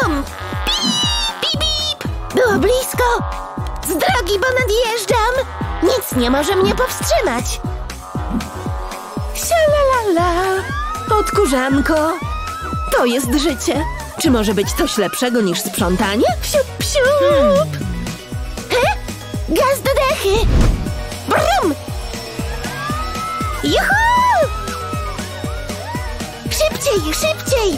Brum! Bip, bip, bip! Było blisko! Z drogi, bo nadjeżdżam! Nic nie może mnie powstrzymać! Sialalala! Odkurzanko! To jest życie! Czy może być coś lepszego niż sprzątanie? Psiup, psiup! Gaz do dechy! Brum! Juhu! Szybciej, szybciej!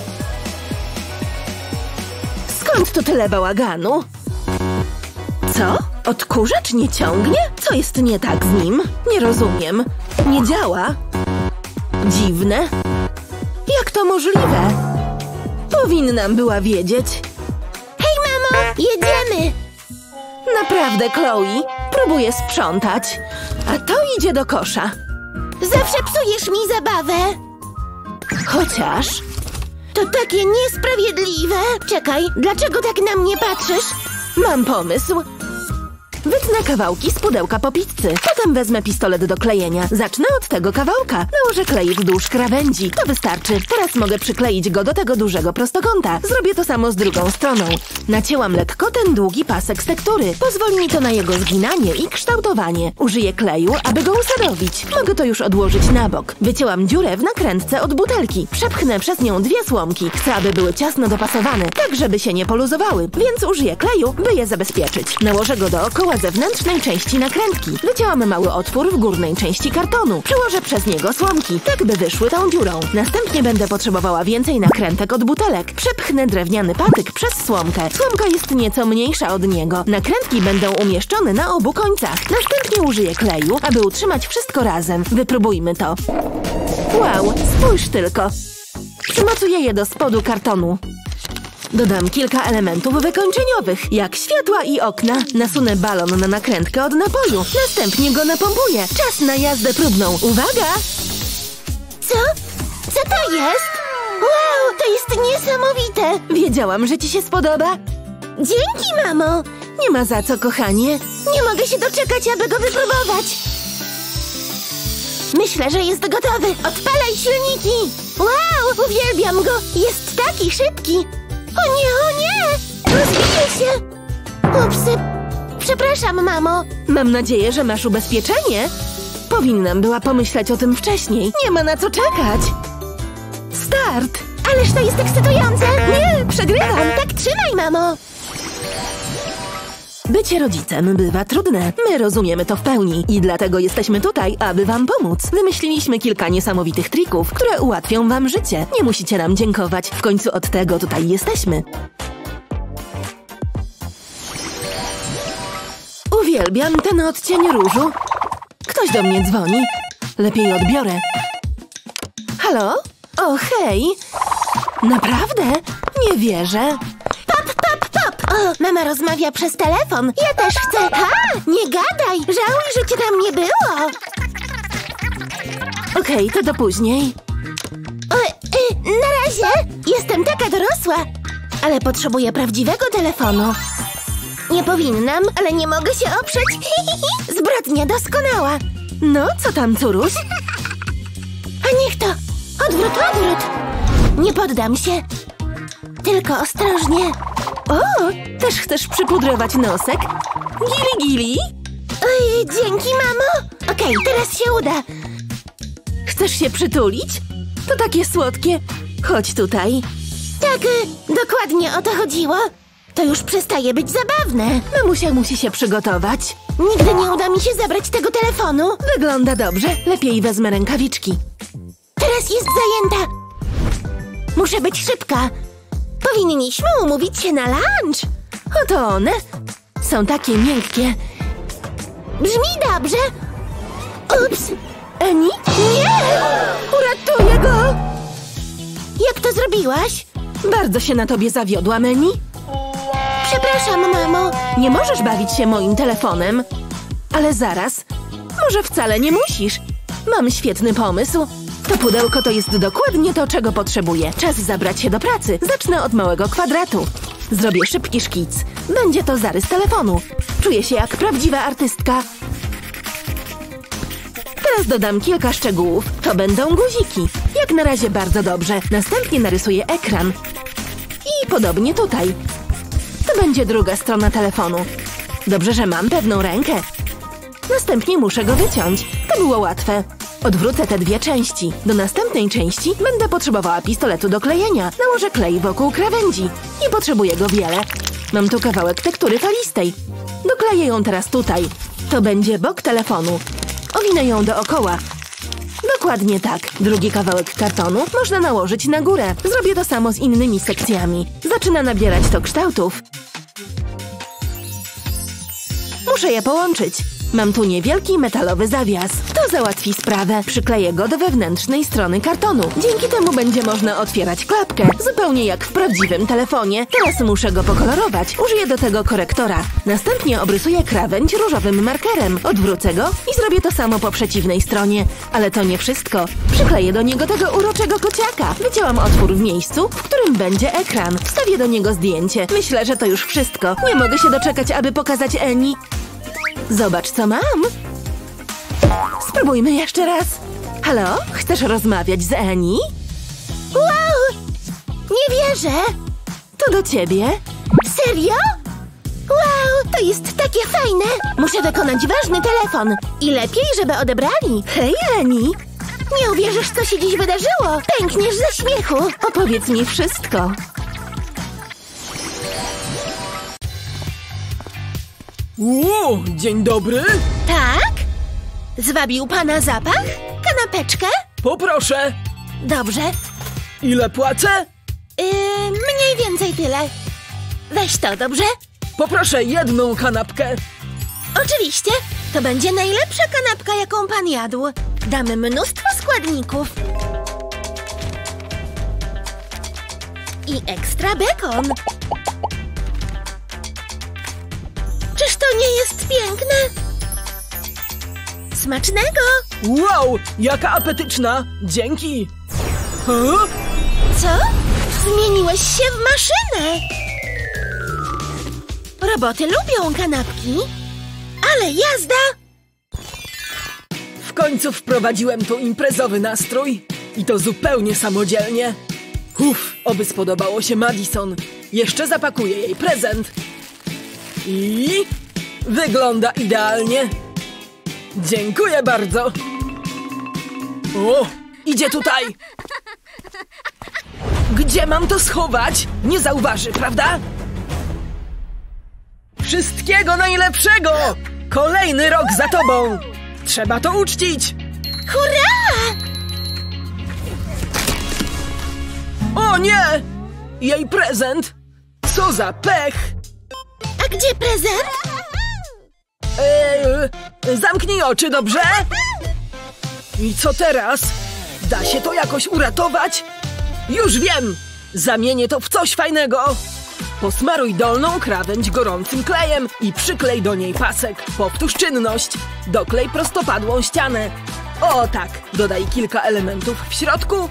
Skąd to tyle bałaganu? Co? Odkurzacz nie ciągnie? Co jest nie tak z nim? Nie rozumiem. Nie działa? Dziwne. Jak to możliwe? Powinnam była wiedzieć. Hej, mamo! Jedziemy! Naprawdę, Chloe. Próbuję sprzątać. A to idzie do kosza. Zawsze psujesz mi zabawę! Chociaż... To takie niesprawiedliwe! Czekaj, dlaczego tak na mnie patrzysz? Mam pomysł. Wytnę kawałki z pudełka po pizzy. Potem wezmę pistolet do klejenia. Zacznę od tego kawałka. Nałożę klej wzdłuż krawędzi. To wystarczy. Teraz mogę przykleić go do tego dużego prostokąta. Zrobię to samo z drugą stroną. Nacięłam lekko ten długi pasek z tektury. Pozwoli mi to na jego zginanie i kształtowanie. Użyję kleju, aby go usadowić. Mogę to już odłożyć na bok. Wycięłam dziurę w nakrętce od butelki. Przepchnę przez nią 2 słomki. Chcę, aby były ciasno dopasowane, tak żeby się nie poluzowały. Więc użyję kleju, by je zabezpieczyć. Nałożę go dookoła zewnętrznej części nakrętki. Wycięłam mały otwór w górnej części kartonu. Przyłożę przez niego słomki, tak by wyszły tą dziurą. Następnie będę potrzebowała więcej nakrętek od butelek. Przepchnę drewniany patyk przez słomkę. Słomka jest nieco mniejsza od niego. Nakrętki będą umieszczone na obu końcach. Następnie użyję kleju, aby utrzymać wszystko razem. Wypróbujmy to. Wow, spójrz tylko. Przymocuję je do spodu kartonu. Dodam kilka elementów wykończeniowych, jak światła i okna. Nasunę balon na nakrętkę od napoju. Następnie go napompuję. Czas na jazdę próbną. Uwaga! Co? Co to jest? Wow, to jest niesamowite! Wiedziałam, że ci się spodoba. Dzięki, mamo! Nie ma za co, kochanie. Nie mogę się doczekać, aby go wypróbować. Myślę, że jest gotowy. Odpalaj silniki! Wow, uwielbiam go! Jest taki szybki! O nie, o nie! Rozbije się! Upsy! Przepraszam, mamo! Mam nadzieję, że masz ubezpieczenie. Powinnam była pomyśleć o tym wcześniej. Nie ma na co czekać. Start! Ależ to jest ekscytujące! Nie, przegrywam! Tak trzymaj, mamo! Bycie rodzicem bywa trudne. My rozumiemy to w pełni i dlatego jesteśmy tutaj, aby wam pomóc. Wymyśliliśmy kilka niesamowitych trików, które ułatwią wam życie. Nie musicie nam dziękować. W końcu od tego tutaj jesteśmy. Uwielbiam ten odcień różu. Ktoś do mnie dzwoni. Lepiej odbiorę. Halo? O, hej! Naprawdę? Nie wierzę. Pop, pop, pop! O, mama rozmawia przez telefon. Ja też chcę. Ha! Nie gadaj! Żałuj, że cię tam nie było. Okej, to do później. Na razie! Jestem taka dorosła. Ale potrzebuję prawdziwego telefonu. Nie powinnam, ale nie mogę się oprzeć. Zbrodnia doskonała. No, co tam, córuś? A niech to! Odwrót, odwrót! Nie poddam się. Tylko ostrożnie. O, też chcesz przypudrować nosek? Gili, gili? Oj, dzięki, mamo. Okej, teraz się uda. Chcesz się przytulić? To takie słodkie. Chodź tutaj. Tak, dokładnie o to chodziło. To już przestaje być zabawne. Mamusia musi się przygotować. Nigdy nie uda mi się zabrać tego telefonu. Wygląda dobrze. Lepiej wezmę rękawiczki. Teraz jest zajęta. Muszę być szybka. Powinniśmy umówić się na lunch. Oto one. Są takie miękkie. Brzmi dobrze. Ups. Eni? Nie! Uratuję go! Jak to zrobiłaś? Bardzo się na tobie zawiodłam, Eni. Przepraszam, mamo. Nie możesz bawić się moim telefonem. Ale zaraz. Może wcale nie musisz. Mam świetny pomysł. To pudełko to jest dokładnie to, czego potrzebuję. Czas zabrać się do pracy. Zacznę od małego kwadratu. Zrobię szybki szkic. Będzie to zarys telefonu. Czuję się jak prawdziwa artystka. Teraz dodam kilka szczegółów. To będą guziki. Jak na razie bardzo dobrze. Następnie narysuję ekran. I podobnie tutaj. To będzie druga strona telefonu. Dobrze, że mam pewną rękę. Następnie muszę go wyciąć. To było łatwe. Odwrócę te dwie części. Do następnej części będę potrzebowała pistoletu do klejenia. Nałożę klej wokół krawędzi. Nie potrzebuję go wiele. Mam tu kawałek tektury falistej. Dokleję ją teraz tutaj. To będzie bok telefonu. Owinę ją dookoła. Dokładnie tak. Drugi kawałek kartonu można nałożyć na górę. Zrobię to samo z innymi sekcjami. Zaczyna nabierać to kształtów. Muszę je połączyć. Mam tu niewielki metalowy zawias. To załatwi sprawę. Przykleję go do wewnętrznej strony kartonu. Dzięki temu będzie można otwierać klapkę. Zupełnie jak w prawdziwym telefonie. Teraz muszę go pokolorować. Użyję do tego korektora. Następnie obrysuję krawędź różowym markerem. Odwrócę go i zrobię to samo po przeciwnej stronie. Ale to nie wszystko. Przykleję do niego tego uroczego kociaka. Wycięłam otwór w miejscu, w którym będzie ekran. Wstawię do niego zdjęcie. Myślę, że to już wszystko. Nie mogę się doczekać, aby pokazać Eni. Zobacz, co mam. Spróbujmy jeszcze raz. Halo? Chcesz rozmawiać z Eni? Wow! Nie wierzę! To do ciebie. Serio? Wow, to jest takie fajne! Muszę wykonać ważny telefon. I lepiej, żeby odebrali. Hej, Eni. Nie uwierzysz, co się dziś wydarzyło. Pękniesz ze śmiechu. Opowiedz mi wszystko. Dzień dobry. Tak? Zwabił pana zapach? Kanapeczkę? Poproszę. Dobrze. Ile płacę? Mniej więcej tyle. Weź to, dobrze? Poproszę jedną kanapkę. Oczywiście. To będzie najlepsza kanapka, jaką pan jadł. Damy mnóstwo składników. I ekstra bekon. Czyż to nie jest piękne? Smacznego! Wow, jaka apetyczna. Dzięki. Co? Zmieniłeś się w maszynę! Roboty lubią kanapki. Ale jazda! W końcu wprowadziłem tu imprezowy nastrój. I to zupełnie samodzielnie. Oby spodobało się Madison. Jeszcze zapakuję jej prezent. I wygląda idealnie. Dziękuję bardzo. O, idzie tutaj. Gdzie mam to schować? Nie zauważy, prawda? Wszystkiego najlepszego! Kolejny rok za tobą! Trzeba to uczcić! Hurra! O nie! Jej prezent! Co za pech! A gdzie prezent? Zamknij oczy, dobrze? I co teraz? Da się to jakoś uratować? Już wiem! Zamienię to w coś fajnego! Posmaruj dolną krawędź gorącym klejem i przyklej do niej pasek. Powtórz czynność. Doklej prostopadłą ścianę. O tak, dodaj kilka elementów w środku.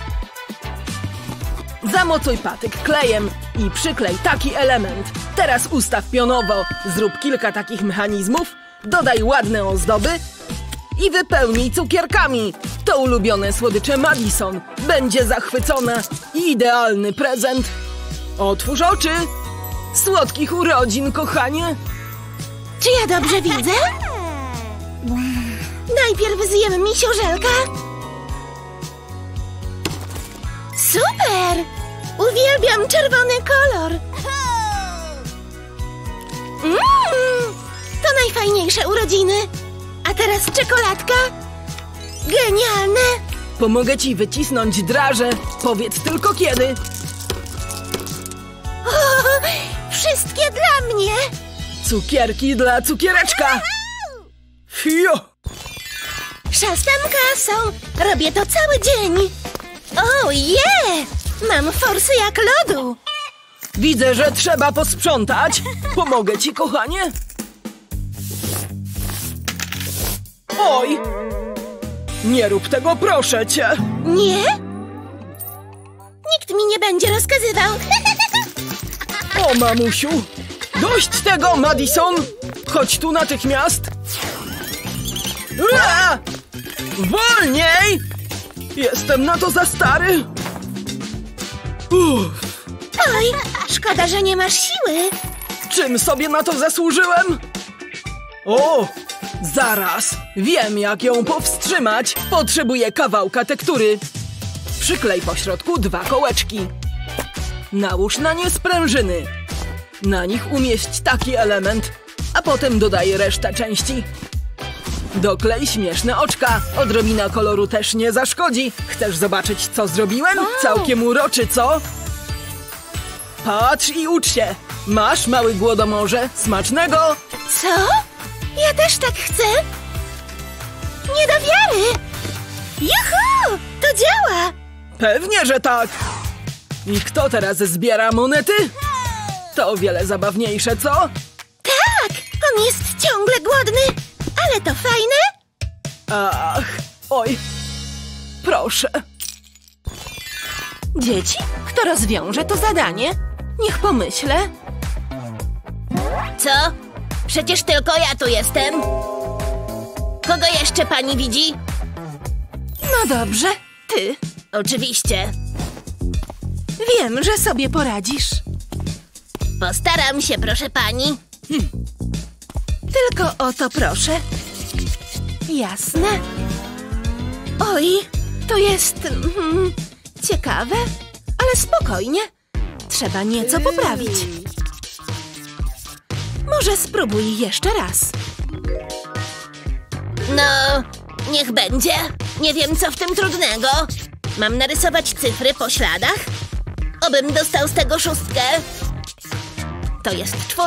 Zamocuj patyk klejem i przyklej taki element. Teraz ustaw pionowo. Zrób kilka takich mechanizmów. Dodaj ładne ozdoby i wypełnij cukierkami. To ulubione słodycze Madison. Będzie zachwycona. Idealny prezent. Otwórz oczy. Słodkich urodzin, kochanie. Czy ja dobrze widzę? Najpierw zjem misiożelka. Super! Uwielbiam czerwony kolor. To najfajniejsze urodziny. A teraz czekoladka. Genialne! Pomogę ci wycisnąć draże. Powiedz tylko kiedy. O, wszystkie dla mnie! Cukierki dla cukiereczka. Fio! Szastam kasą. Robię to cały dzień. O, je! Mam forsy jak lodu. Widzę, że trzeba posprzątać. Pomogę ci, kochanie. Oj! Nie rób tego, proszę cię. Nie? Nikt mi nie będzie rozkazywał. O, mamusiu! Dość tego, Madison! Chodź tu natychmiast! Ua! Wolniej! Jestem na to za stary! Uff. Oj, Szkoda, że nie masz siły. Czym sobie na to zasłużyłem? O! Zaraz! Wiem, jak ją powstrzymać. Potrzebuję kawałka tektury. Przyklej po środku 2 kołeczki. Nałóż na nie sprężyny. Na nich umieść taki element, a potem dodaj resztę części. Doklej śmieszne oczka. Odrobina koloru też nie zaszkodzi. Chcesz zobaczyć, co zrobiłem? Wow. Całkiem uroczy, co? Patrz i ucz się. Masz, mały głodomorze. Smacznego! Co? Ja też tak chcę. Nie do wiary. Juhu! To działa. Pewnie, że tak! I kto teraz zbiera monety? To o wiele zabawniejsze, co? Tak, on jest ciągle głodny. Ale to fajne. Ach, oj. Proszę. Dzieci, kto rozwiąże to zadanie? Niech pomyślę. Co? Przecież tylko ja tu jestem. Kogo jeszcze pani widzi? No dobrze, ty. Oczywiście. Wiem, że sobie poradzisz. Postaram się, proszę pani. Tylko o to proszę. Jasne. Oj, to jest ciekawe, ale spokojnie. Trzeba nieco poprawić. Może spróbuj jeszcze raz. No, niech będzie. Nie wiem, co w tym trudnego. Mam narysować cyfry po śladach? Obym dostał z tego 6. To jest 4.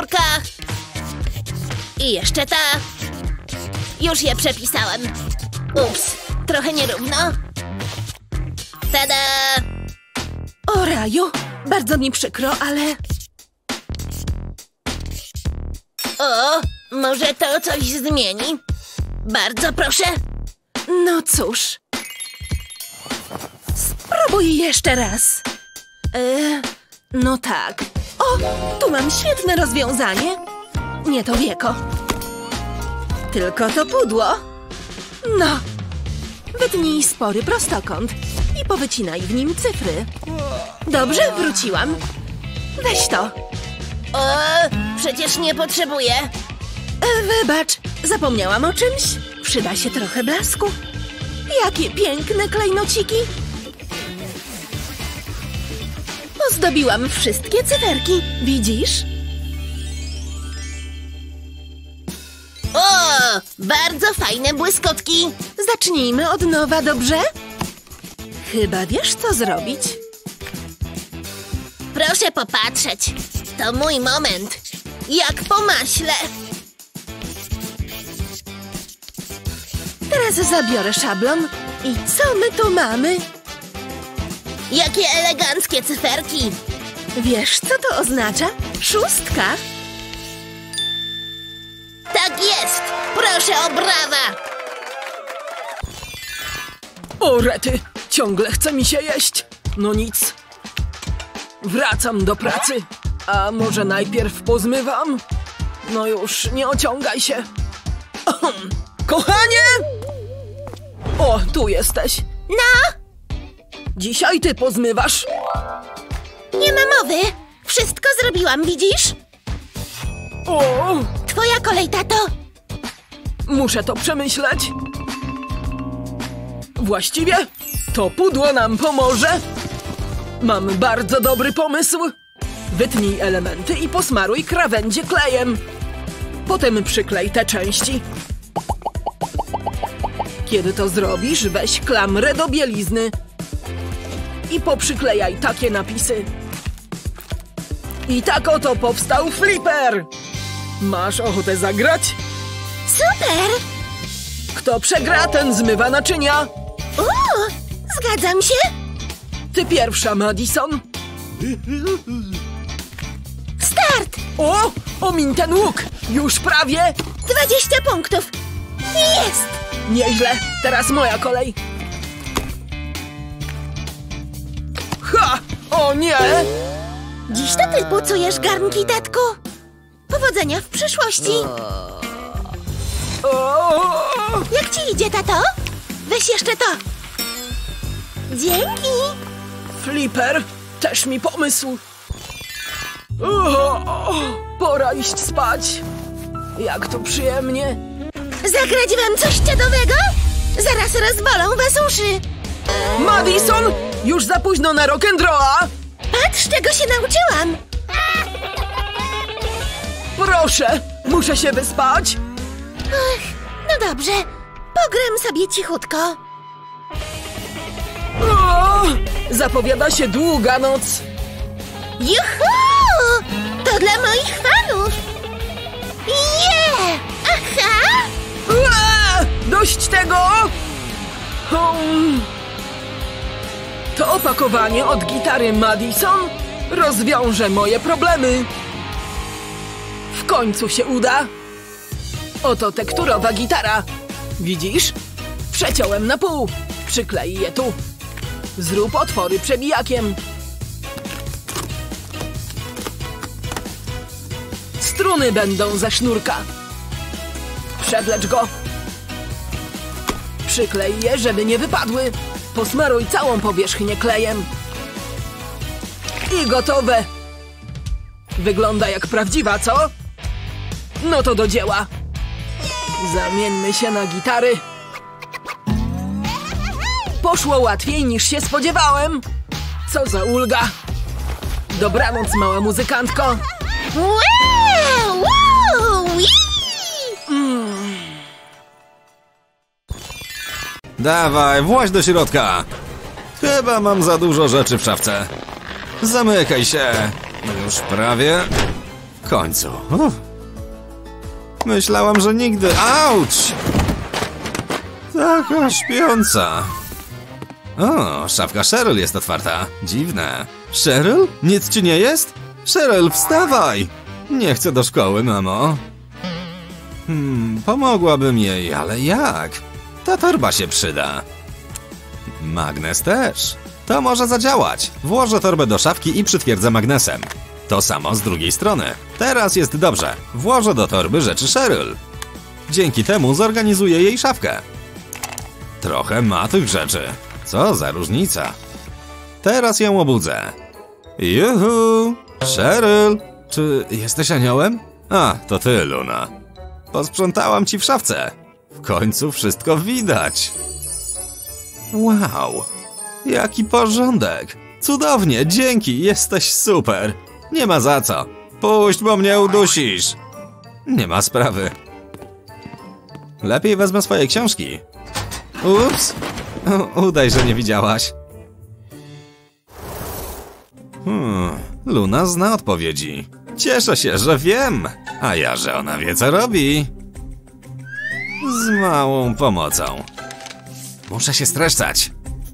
I jeszcze ta. Już je przepisałem. Ups, trochę nierówno. Tada! O raju, bardzo mi przykro, ale... O, może to coś zmieni? Bardzo proszę. No cóż. Spróbuj jeszcze raz. No tak. O, tu mam świetne rozwiązanie. Nie to wieko. Tylko to pudło. No. Wytnij spory prostokąt i powycinaj w nim cyfry. Dobrze, wróciłam. Weź to. O, przecież nie potrzebuję. Wybacz, zapomniałam o czymś. Przyda się trochę blasku. Jakie piękne klejnociki. Ozdobiłam wszystkie cyferki. Widzisz? O, bardzo fajne błyskotki. Zacznijmy od nowa, dobrze? Chyba wiesz, co zrobić. Proszę popatrzeć. To mój moment. Jak po maśle. Teraz zabiorę szablon. I co my tu mamy? Jakie eleganckie cyferki. Wiesz, co to oznacza? 6. Tak jest. Proszę o brawa. O rety, ciągle chce mi się jeść. No nic. Wracam do pracy. A może najpierw pozmywam? No już, nie ociągaj się. Kochanie! O, tu jesteś. No, Dzisiaj ty pozmywasz. nie ma mowy. Wszystko zrobiłam, widzisz? O, Twoja kolej, tato. muszę to przemyśleć. Właściwie to pudło nam pomoże. Mam bardzo dobry pomysł. Wytnij elementy i posmaruj krawędzie klejem. Potem przyklej te części. Kiedy to zrobisz, weź klamrę do bielizny i poprzyklejaj takie napisy. I tak oto powstał Flipper. Masz ochotę zagrać? Super. Kto przegra, ten zmywa naczynia. Zgadzam się. Ty pierwsza, Madison. Start. O, omiń ten łuk. Już prawie. 20 punktów. Jest. Nieźle. Teraz moja kolej. Ha! O nie! Dziś to ty pucujesz garnki, tatku. Powodzenia w przyszłości. O! Jak ci idzie, tato? Weź jeszcze to. Dzięki. Flipper, też mi pomysł. Pora iść spać. Jak tu przyjemnie. Zagrać wam coś dziadowego? Zaraz rozbolą was uszy. Madison! Już za późno na rock'n'rolla! Patrz, czego się nauczyłam. Proszę! Muszę się wyspać! Ach, no dobrze. Pogram sobie cichutko. O! Zapowiada się długa noc. Juhu! To dla moich fanów. Yeah! Aha! Dość tego! To opakowanie od gitary Madison rozwiąże moje problemy. W końcu się uda. Oto tekturowa gitara. Widzisz? Przeciąłem na pół. Przyklej je tu. Zrób otwory przebijakiem. Struny będą ze sznurka. Przewlecz go. Przyklej je, żeby nie wypadły. Posmaruj całą powierzchnię klejem. I gotowe. Wygląda jak prawdziwa, co? No to do dzieła. Zamieńmy się na gitary. Poszło łatwiej niż się spodziewałem. Co za ulga. Dobranoc, mała muzykantko. Wow! Wow! Dawaj, właź do środka. Chyba mam za dużo rzeczy w szafce. Zamykaj się. Już prawie. W końcu. Myślałam, że nigdy... Auć! Taka śpiąca. O, szafka Cheryl jest otwarta. Dziwne. Cheryl? Nic ci nie jest? Cheryl, wstawaj! Nie chcę do szkoły, mamo. Pomogłabym jej, ale jak? Ta torba się przyda. Magnes też. To może zadziałać. Włożę torbę do szafki i przytwierdzę magnesem. To samo z drugiej strony. Teraz jest dobrze. Włożę do torby rzeczy Cheryl. Dzięki temu zorganizuję jej szafkę. Trochę ma tych rzeczy. Co za różnica. Teraz ją obudzę. Juhu! Cheryl! Czy jesteś aniołem? A, to ty, Luna. Posprzątałam ci w szafce. W końcu wszystko widać. Wow! Jaki porządek! Cudownie, dzięki, jesteś super! Nie ma za co. Puść, bo mnie udusisz. Nie ma sprawy. Lepiej wezmę swoje książki. Ups! Udaj, że nie widziałaś. Luna zna odpowiedzi. Cieszę się, że wiem. A ja, że ona wie, co robi. Z małą pomocą. Muszę się streszczać.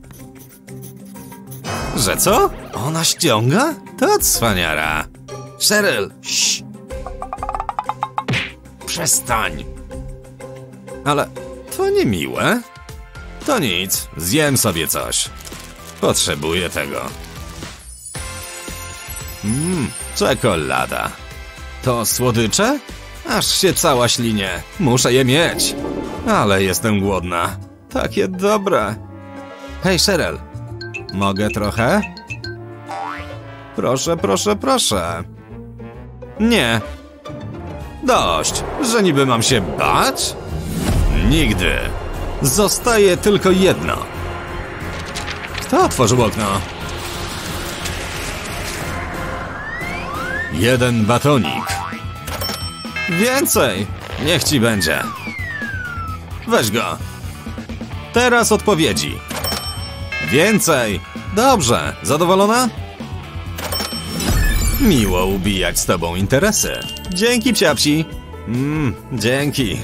Że co? Ona ściąga? To cwaniara. Cheryl, ś. Przestań. Ale to niemiłe. To nic, zjem sobie coś. Potrzebuję tego. Czekolada. To słodycze? Aż się cała ślinie. Muszę je mieć. Ale jestem głodna. Takie dobre. Hej, Cheryl. Mogę trochę? Proszę, proszę, proszę. Nie. Dość, że niby mam się bać? Nigdy. Zostaje tylko jedno. Kto otworzył okno? Jeden batonik. Więcej. Niech ci będzie. Weź go. Teraz odpowiedzi. Więcej. Dobrze. Zadowolona? Miło ubijać z tobą interesy. Dzięki, psiapsi. Dzięki.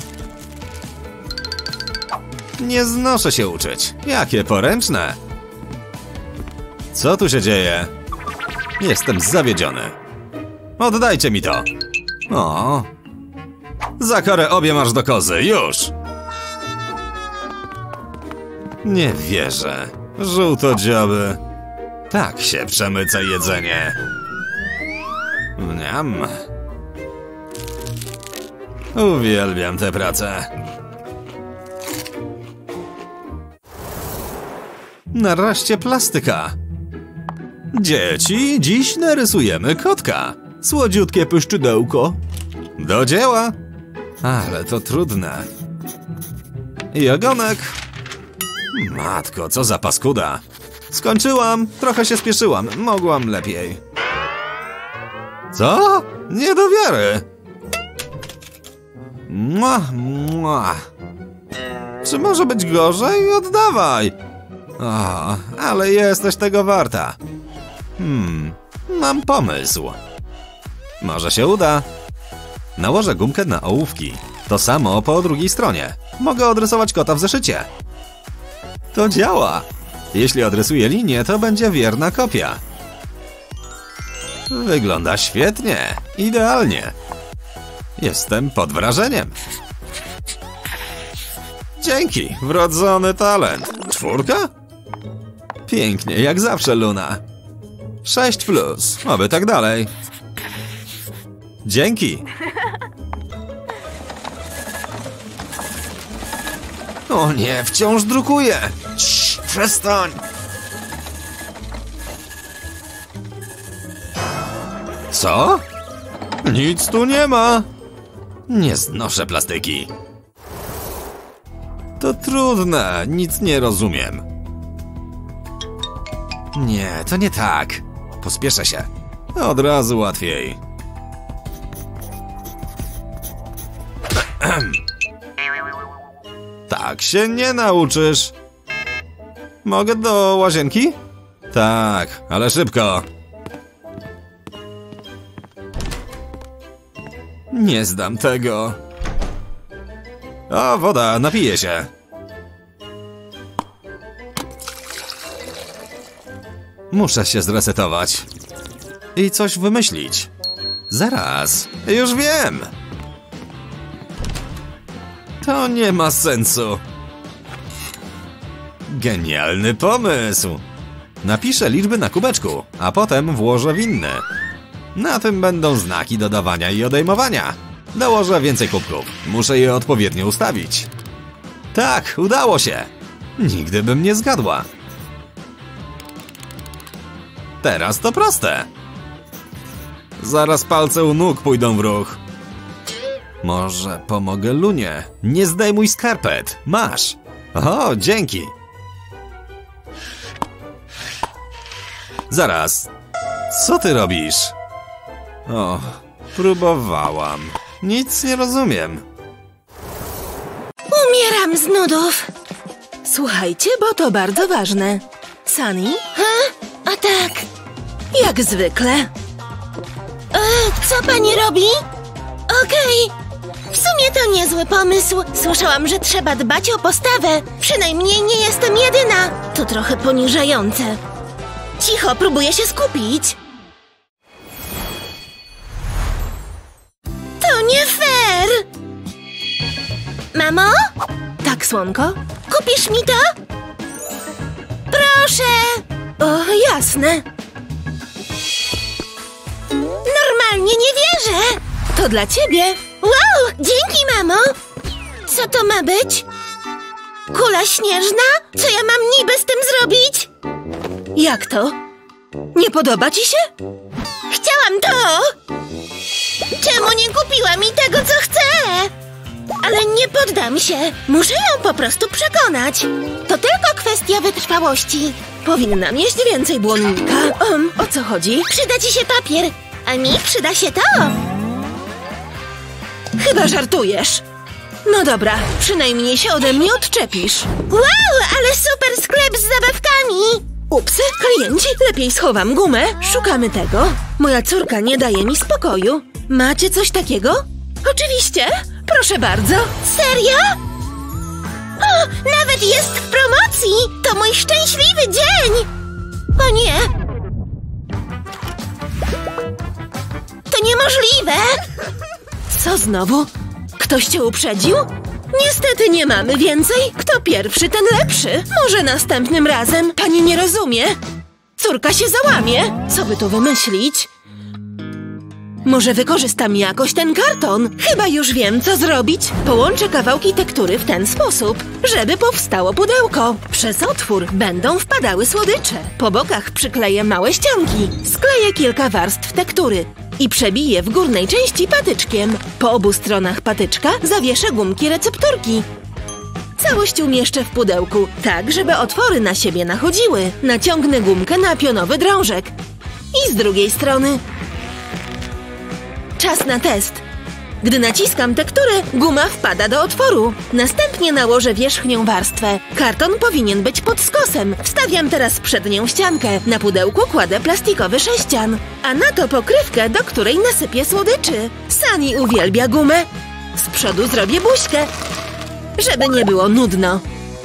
Nie znoszę się uczyć. Jakie poręczne. Co tu się dzieje? Jestem zawiedziony. Oddajcie mi to. O. Za karę obie masz do kozy. Już. Nie wierzę. Żółtodzioby. Tak się przemyca jedzenie. Mniam. Uwielbiam tę pracę. Nareszcie plastyka. Dzieci, dziś narysujemy kotka. Słodziutkie pyszczydełko. Do dzieła. Ale to trudne. I ogonek. Matko, co za paskuda. Skończyłam. Trochę się spieszyłam. Mogłam lepiej. Co? Nie do wiary. Mua. Czy może być gorzej? Oddawaj. O, ale jesteś tego warta. Mam pomysł. Może się uda. Nałożę gumkę na ołówki. To samo po drugiej stronie. Mogę odrysować kota w zeszycie. To działa. Jeśli odrysuję linię, to będzie wierna kopia. Wygląda świetnie. Idealnie. Jestem pod wrażeniem. Dzięki. Wrodzony talent. 4? Pięknie, jak zawsze, Luna. 6+. Oby tak dalej. Dzięki. O nie, wciąż drukuję. Cii, przestań. Co? Nic tu nie ma. Nie znoszę plastyki. To trudne, nic nie rozumiem. Nie, to nie tak. Pospieszę się. Od razu łatwiej. Tak się nie nauczysz. Mogę do łazienki? Tak, ale szybko. Nie zdam tego. O, woda, napiję się. Muszę się zresetować. I coś wymyślić. Zaraz, już wiem. To nie ma sensu. Genialny pomysł. Napiszę liczby na kubeczku, a potem włożę w inny. Na tym będą znaki dodawania i odejmowania. Dołożę więcej kubków. Muszę je odpowiednio ustawić. Tak, udało się. Nigdy bym nie zgadła. Teraz to proste. Zaraz palce u nóg pójdą w ruch. Może pomogę Lunie. Nie zdejmuj skarpet. Masz. O, dzięki. Zaraz. Co ty robisz? O, próbowałam. Nic nie rozumiem. Umieram z nudów. Słuchajcie, bo to bardzo ważne. Sunny? A tak. Jak zwykle. Co pani robi? Okej. W sumie to niezły pomysł. Słyszałam, że trzeba dbać o postawę. Przynajmniej nie jestem jedyna. To trochę poniżające. Cicho, próbuję się skupić. To nie fair. Mamo? Tak, słonko? Kupisz mi to? Proszę. O, jasne. Normalnie nie wierzę. To dla ciebie. Wow, dzięki, mamo. Co to ma być? Kula śnieżna? Co ja mam niby z tym zrobić? Jak to? Nie podoba ci się? Chciałam to! Czemu nie kupiła mi tego, co chcę? Ale nie poddam się. Muszę ją po prostu przekonać. To tylko kwestia wytrwałości. Powinnam jeść więcej błonnika. O co chodzi? Przyda ci się papier, a mi przyda się to. Chyba żartujesz. No dobra, przynajmniej się ode mnie odczepisz. Wow, ale super sklep z zabawkami! Ups, klienci, lepiej schowam gumę. Szukamy tego. Moja córka nie daje mi spokoju. Macie coś takiego? Oczywiście, proszę bardzo. Serio? O, nawet jest w promocji! To mój szczęśliwy dzień! O nie! To niemożliwe! Co znowu? Ktoś cię uprzedził? Niestety nie mamy więcej. Kto pierwszy, ten lepszy. Może następnym razem. Pani nie rozumie. Córka się załamie. Co by tu wymyślić? Może wykorzystam jakoś ten karton? Chyba już wiem, co zrobić. Połączę kawałki tektury w ten sposób, żeby powstało pudełko. Przez otwór będą wpadały słodycze. Po bokach przykleję małe ścianki. Skleję kilka warstw tektury i przebiję w górnej części patyczkiem. Po obu stronach patyczka zawieszę gumki recepturki. Całość umieszczę w pudełku, tak żeby otwory na siebie nachodziły. Naciągnę gumkę na pionowy drążek. I z drugiej strony. Czas na test. Gdy naciskam tekturę, guma wpada do otworu. Następnie nałożę wierzchnią warstwę. Karton powinien być pod skosem. Wstawiam teraz przednią ściankę. Na pudełku kładę plastikowy sześcian. A na to pokrywkę, do której nasypię słodyczy. Sunny uwielbia gumę. Z przodu zrobię buźkę, żeby nie było nudno.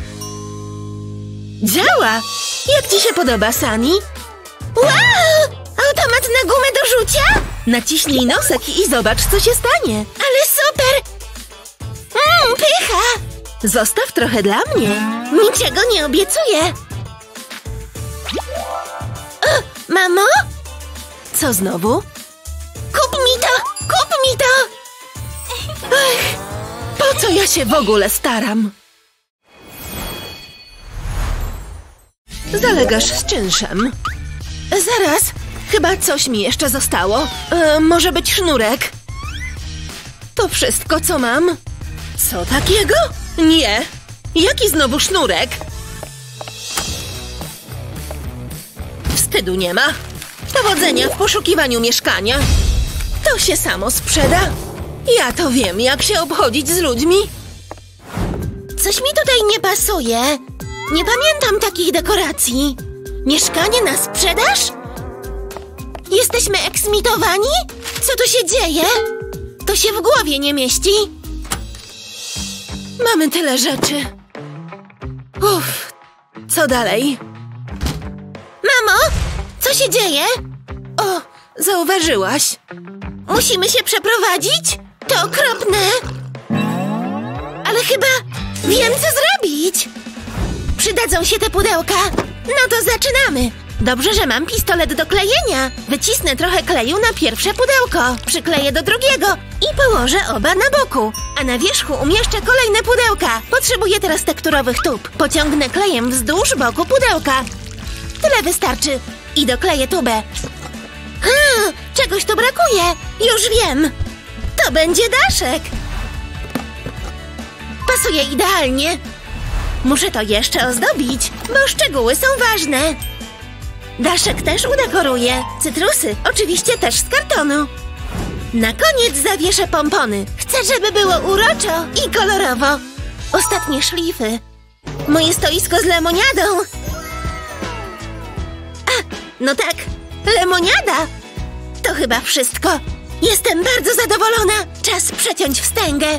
Działa! Jak ci się podoba, Sunny? Wow! Automat na gumę do rzucia? Naciśnij nosek i zobacz, co się stanie. Ale super! Pycha! Zostaw trochę dla mnie. Niczego nie obiecuję. O, mamo? Co znowu? Kup mi to! Kup mi to! Ech, po co ja się w ogóle staram? Zalegasz z czynszem. Zaraz, chyba coś mi jeszcze zostało. Może być sznurek. To wszystko, co mam. Co takiego? Nie. Jaki znowu sznurek? Wstydu nie ma. Powodzenia w poszukiwaniu mieszkania. To się samo sprzeda. Ja to wiem, jak się obchodzić z ludźmi. Coś mi tutaj nie pasuje. Nie pamiętam takich dekoracji. Mieszkanie na sprzedaż? Jesteśmy eksmitowani? Co tu się dzieje? To się w głowie nie mieści. Mamy tyle rzeczy. Uff, co dalej? Mamo, co się dzieje? O, zauważyłaś. Musimy się przeprowadzić? To okropne. Ale chyba wiem, co zrobić. Przydadzą się te pudełka. No to zaczynamy. Dobrze, że mam pistolet do klejenia. Wycisnę trochę kleju na pierwsze pudełko. Przykleję do drugiego i położę oba na boku. A na wierzchu umieszczę kolejne pudełka. Potrzebuję teraz tekturowych tub. Pociągnę klejem wzdłuż boku pudełka. Tyle wystarczy. I dokleję tubę. Czegoś tu brakuje. Już wiem. To będzie daszek. Pasuje idealnie. Muszę to jeszcze ozdobić, bo szczegóły są ważne. Daszek też udekoruję. Cytrusy oczywiście też z kartonu. Na koniec zawieszę pompony. Chcę, żeby było uroczo i kolorowo. Ostatnie szlify. Moje stoisko z lemoniadą. No tak, lemoniada. To chyba wszystko. Jestem bardzo zadowolona. Czas przeciąć wstęgę.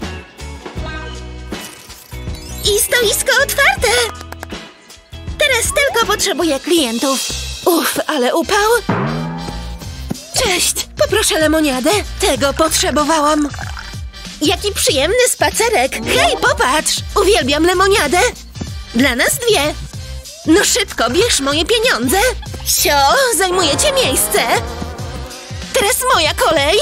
I stoisko otwarte. Teraz tylko potrzebuję klientów. Uff, ale upał. Cześć, poproszę lemoniadę. Tego potrzebowałam. Jaki przyjemny spacerek. Hej, popatrz, uwielbiam lemoniadę. Dla nas dwie. No szybko, bierz moje pieniądze. Sio, zajmujecie miejsce. Teraz moja kolej.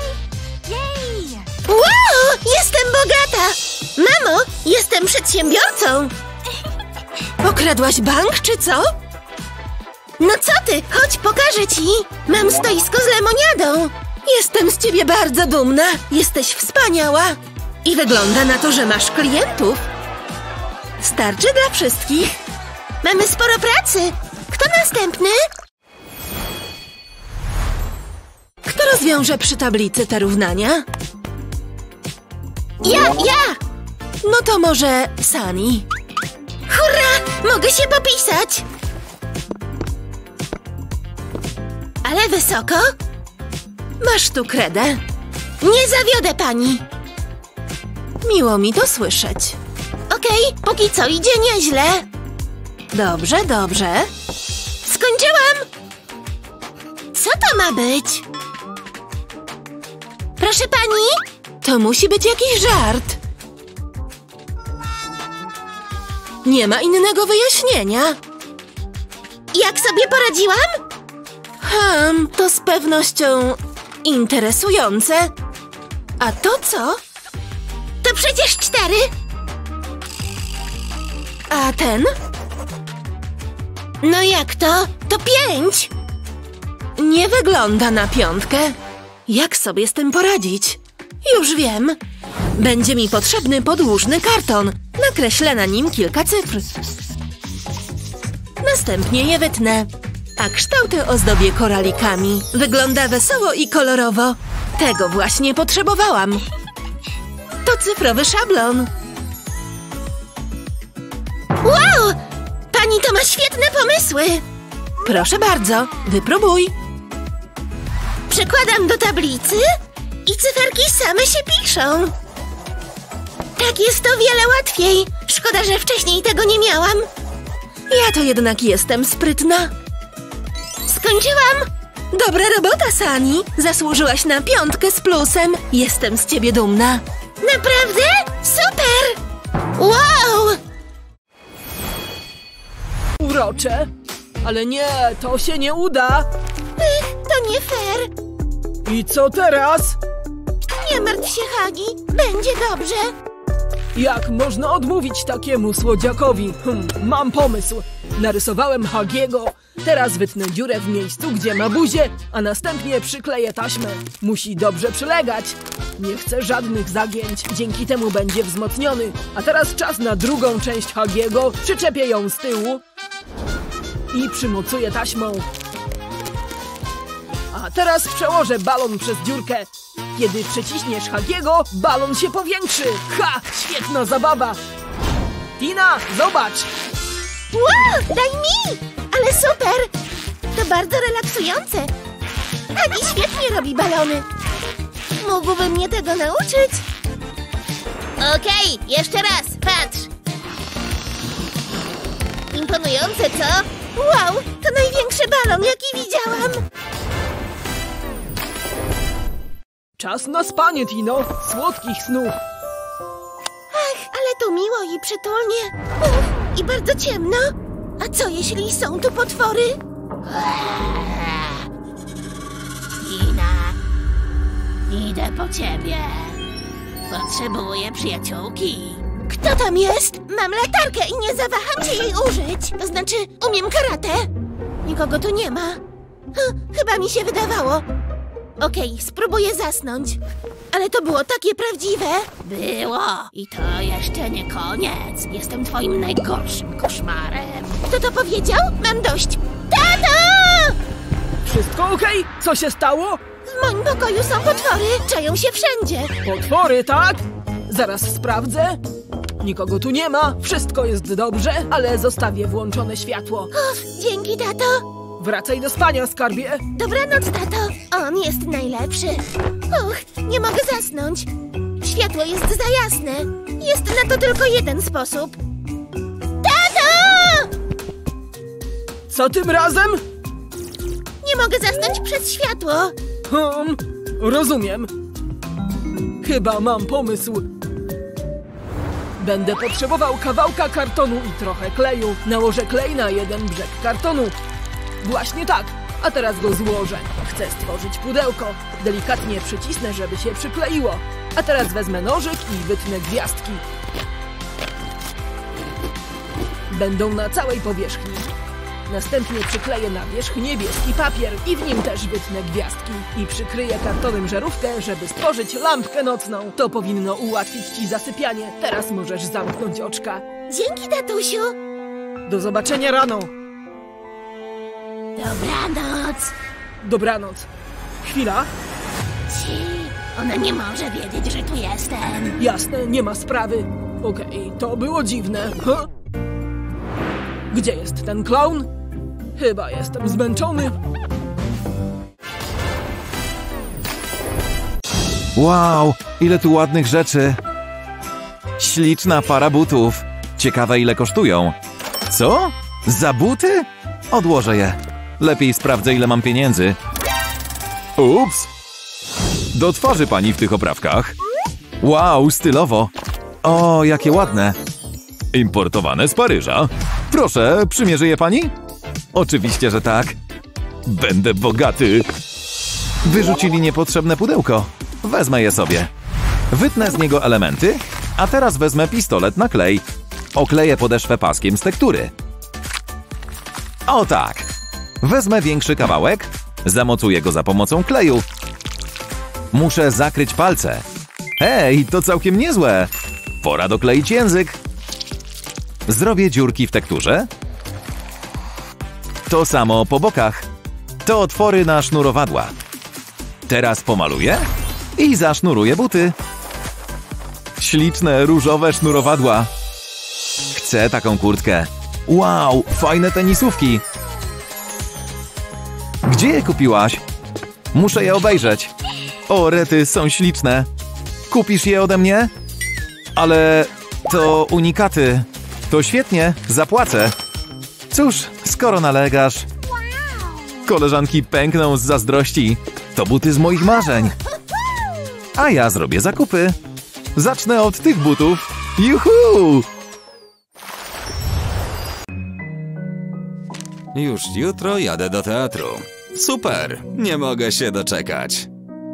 Wow, jestem bogata. Mamo, jestem przedsiębiorcą. Okradłaś bank, czy co? No co ty, chodź pokażę ci. Mam stoisko z lemoniadą. Jestem z ciebie bardzo dumna. Jesteś wspaniała. I wygląda na to, że masz klientów. Starczy dla wszystkich. Mamy sporo pracy. Kto następny? Kto rozwiąże przy tablicy te równania? Ja! No to może Sunny. Hurra! Mogę się popisać. Ale wysoko? Masz tu kredę. Nie zawiodę pani. Miło mi to słyszeć. Okej, póki co idzie nieźle. Dobrze, dobrze. Skończyłam. Co to ma być? Proszę pani? To musi być jakiś żart. Nie ma innego wyjaśnienia. Jak sobie poradziłam? To z pewnością Interesujące. A to co? To przecież 4. A ten? No jak to? To 5. Nie wygląda na 5. Jak sobie z tym poradzić? Już wiem. Będzie mi potrzebny podłużny karton. Nakreślę na nim kilka cyfr. Następnie je wytnę. A kształty ozdobię koralikami. Wygląda wesoło i kolorowo. Tego właśnie potrzebowałam. To cyfrowy szablon. Wow! Pani to ma świetne pomysły. Proszę bardzo, wypróbuj. Przekładam do tablicy i cyferki same się piszą. Tak jest to wiele łatwiej. Szkoda, że wcześniej tego nie miałam. Ja to jednak jestem sprytna. Skończyłam. Dobra robota, Sani. Zasłużyłaś na 5 z plusem. Jestem z ciebie dumna. Naprawdę? Super! Wow! Urocze. Ale nie, to się nie uda. To nie fair. I co teraz? Nie martw się, Hagi. Będzie dobrze. Jak można odmówić takiemu słodziakowi? Mam pomysł. Narysowałem Hagiego. Teraz wytnę dziurę w miejscu, gdzie ma buzię, a następnie przykleję taśmę. Musi dobrze przylegać. Nie chcę żadnych zagięć. Dzięki temu będzie wzmocniony. A teraz czas na drugą część Hagiego. Przyczepię ją z tyłu i przymocuję taśmą. A teraz przełożę balon przez dziurkę. Kiedy przeciśniesz Hagiego, balon się powiększy. Ha! Świetna zabawa! Tina, zobacz! Wow! Daj mi! Ale super! To bardzo relaksujące. Hagi świetnie robi balony. Mógłby mnie tego nauczyć? Okej, jeszcze raz. Patrz. Imponujące, co? Wow! To największy balon, jaki widziałam. Czas na spanie, Tino. Słodkich snów. Ach, ale tu miło i przytulnie. Uf, i bardzo ciemno. A co jeśli są tu potwory? Tina, idę po ciebie. Potrzebuję przyjaciółki. Kto tam jest? Mam latarkę i nie zawaham się jej użyć. To znaczy, umiem karate. Nikogo tu nie ma. Chyba mi się wydawało. Okej, spróbuję zasnąć. Ale to było takie prawdziwe. Było. I to jeszcze nie koniec. Jestem twoim najgorszym koszmarem. Kto to powiedział? Mam dość. Tato! Wszystko okej? Co się stało? W moim pokoju są potwory. Czają się wszędzie. Potwory, tak? Zaraz sprawdzę. Nikogo tu nie ma. Wszystko jest dobrze, ale zostawię włączone światło. Dzięki, tato. Wracaj do spania, skarbie. Dobranoc, tato. On jest najlepszy. Nie mogę zasnąć. Światło jest za jasne. Jest na to tylko jeden sposób. Tato! Co tym razem? Nie mogę zasnąć przez światło. Rozumiem. Chyba mam pomysł. Będę potrzebował kawałka kartonu i trochę kleju. Nałożę klej na jeden brzeg kartonu. Właśnie tak, a teraz go złożę. Chcę stworzyć pudełko. Delikatnie przycisnę, żeby się przykleiło. A teraz wezmę nożyk i wytnę gwiazdki. Będą na całej powierzchni. Następnie przykleję na wierzch niebieski papier i w nim też wytnę gwiazdki. I przykryję kartonem żarówkę, żeby stworzyć lampkę nocną. To powinno ułatwić ci zasypianie. Teraz możesz zamknąć oczka. Dzięki, tatusiu. Do zobaczenia rano. Dobranoc. Dobranoc. Chwila. Ona nie może wiedzieć, że tu jestem. Jasne, nie ma sprawy. Okej, to było dziwne. Gdzie jest ten klaun? Chyba jestem zmęczony. Wow, ile tu ładnych rzeczy. Śliczna para butów. Ciekawe, ile kosztują. Co? Za buty? Odłożę je. Lepiej sprawdzę, ile mam pieniędzy. Ups! Do twarzy pani w tych oprawkach. Wow, stylowo. O, jakie ładne. Importowane z Paryża. Proszę, przymierzy je pani? Oczywiście, że tak. Będę bogaty. Wyrzucili niepotrzebne pudełko. Wezmę je sobie. Wytnę z niego elementy, a teraz wezmę pistolet na klej. Okleję podeszwę paskiem z tektury. O tak! Wezmę większy kawałek, zamocuję go za pomocą kleju. Muszę zakryć palce. Hej, to całkiem niezłe! Pora dokleić język. Zrobię dziurki w tekturze. To samo po bokach. To otwory na sznurowadła. Teraz pomaluję i zasznuruję buty. Śliczne, różowe sznurowadła. Chcę taką kurtkę. Wow, fajne tenisówki. Gdzie je kupiłaś? Muszę je obejrzeć. O, rety, są śliczne. Kupisz je ode mnie? Ale to unikaty. To świetnie, zapłacę. Cóż, skoro nalegasz. Koleżanki pękną z zazdrości. To buty z moich marzeń. A ja zrobię zakupy. Zacznę od tych butów. Juhu! Już jutro jadę do teatru. Super, nie mogę się doczekać.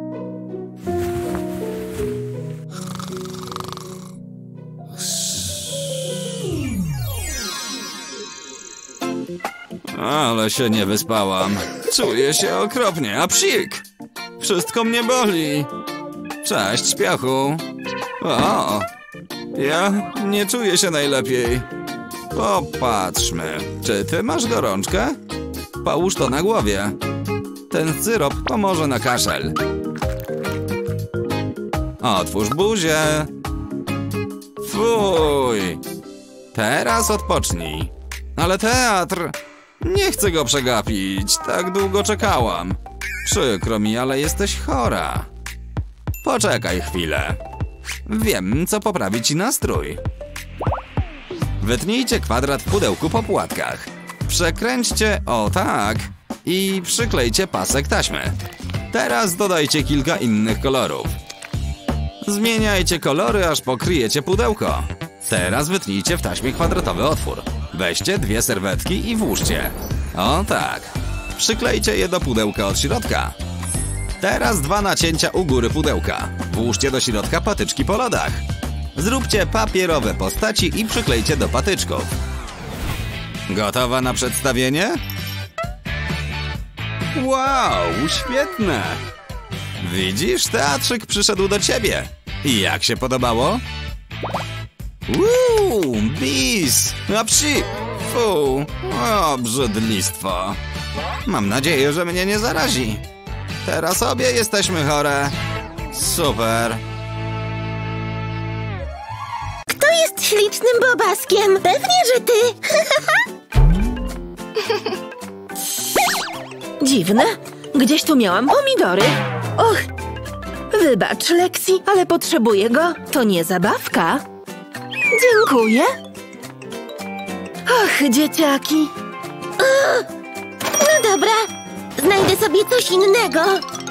Ale się nie wyspałam. Czuję się okropnie, a psik! Wszystko mnie boli. Cześć, śpiochu. O, ja nie czuję się najlepiej. Popatrzmy, czy ty masz gorączkę? Połóż to na głowie. Ten syrop pomoże na kaszel. Otwórz buzię. Fuj. Teraz odpocznij. Ale teatr... Nie chcę go przegapić. Tak długo czekałam. Przykro mi, ale jesteś chora. Poczekaj chwilę. Wiem, co poprawi ci nastrój. Wytnijcie kwadrat w pudełku po płatkach. Przekręćcie, o tak, i przyklejcie pasek taśmy. Teraz dodajcie kilka innych kolorów. Zmieniajcie kolory, aż pokryjecie pudełko. Teraz wytnijcie w taśmie kwadratowy otwór. Weźcie 2 serwetki i włóżcie. O tak. Przyklejcie je do pudełka od środka. Teraz 2 nacięcia u góry pudełka. Włóżcie do środka patyczki po lodach. Zróbcie papierowe postaci i przyklejcie do patyczków. Gotowa na przedstawienie? Wow, świetne! Widzisz, teatrzyk przyszedł do ciebie. I jak się podobało? Bis! A psi! Fu! O, brzydlistwo! Mam nadzieję, że mnie nie zarazi. Teraz obie jesteśmy chore. Super! Kto jest ślicznym bobaskiem? Pewnie, że ty. Dziwne. Gdzieś tu miałam pomidory. Och, wybacz, Lexi, ale potrzebuję go. To nie zabawka. Dziękuję. Och, dzieciaki. No dobra, znajdę sobie coś innego.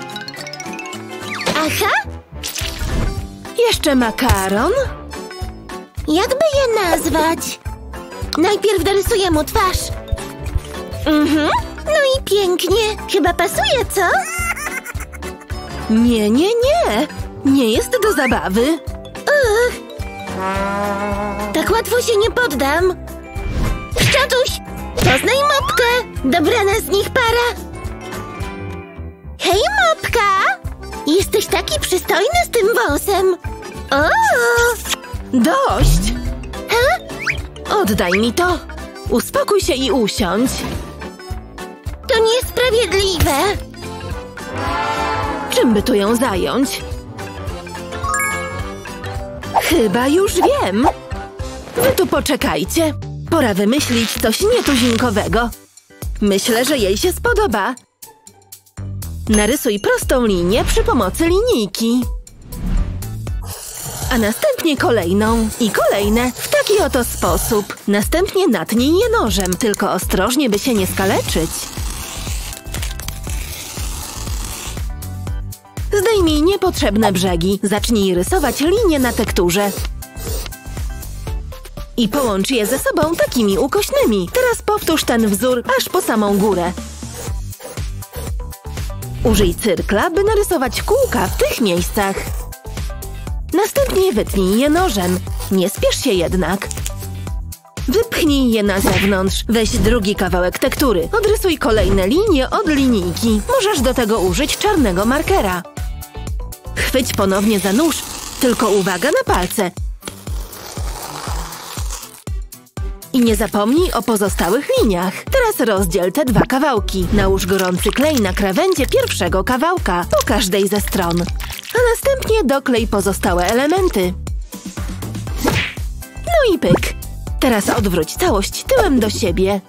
Aha, Jeszcze makaron. jakby je nazwać? Najpierw dorysuję mu twarz. No i pięknie. Chyba pasuje, co? Nie, nie, nie. Nie jest do zabawy. Tak łatwo się nie poddam. Szczatuś, poznaj Mopkę. Dobrana z nich para. Hej, Mopka! Jesteś taki przystojny z tym wąsem. O! Dość. Oddaj mi to. Uspokój się i usiądź. To niesprawiedliwe. Czym by tu ją zająć? Chyba już wiem. Wy tu poczekajcie. Pora wymyślić coś nietuzinkowego. Myślę, że jej się spodoba. Narysuj prostą linię przy pomocy linijki. A następnie kolejną i kolejne w taki oto sposób. Następnie natnij je nożem, tylko ostrożnie, by się nie skaleczyć. Zdejmij niepotrzebne brzegi. Zacznij rysować linie na tekturze. I połącz je ze sobą takimi ukośnymi. Teraz powtórz ten wzór aż po samą górę. Użyj cyrkla, by narysować kółka w tych miejscach. Następnie wytnij je nożem. Nie spiesz się jednak. Wypchnij je na zewnątrz. Weź drugi kawałek tektury. Odrysuj kolejne linie od linijki. Możesz do tego użyć czarnego markera. Chwyć ponownie za nóż. Tylko uwaga na palce. I nie zapomnij o pozostałych liniach. Teraz rozdziel te dwa kawałki. Nałóż gorący klej na krawędzie pierwszego kawałka po każdej ze stron. A następnie doklej pozostałe elementy. No i pyk. Teraz odwróć całość tyłem do siebie.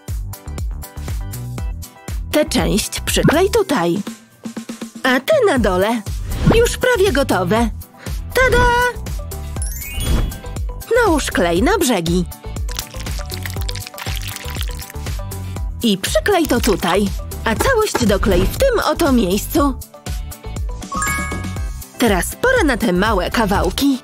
Tę część przyklej tutaj. A te na dole. Już prawie gotowe. Tada! Nałóż klej na brzegi. I przyklej to tutaj. A całość doklej w tym oto miejscu. Teraz pora na te małe kawałki.